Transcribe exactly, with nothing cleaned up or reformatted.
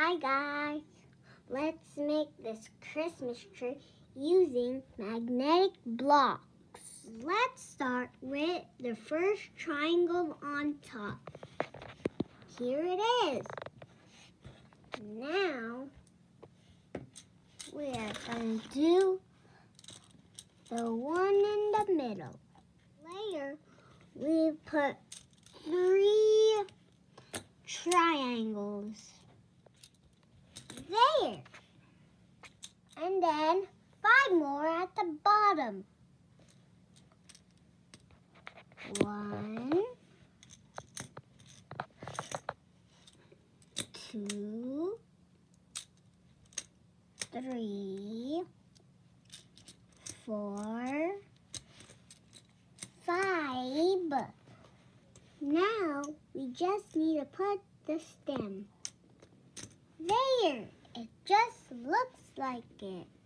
Hi guys, let's make this Christmas tree using magnetic blocks. Let's start with the first triangle on top. Here it is. Now we are going to do the one in the middle. Later we put three triangles there, and then five more at the bottom. One, two, three, four, five. Now we just need to put the stem. There, it just looks like it.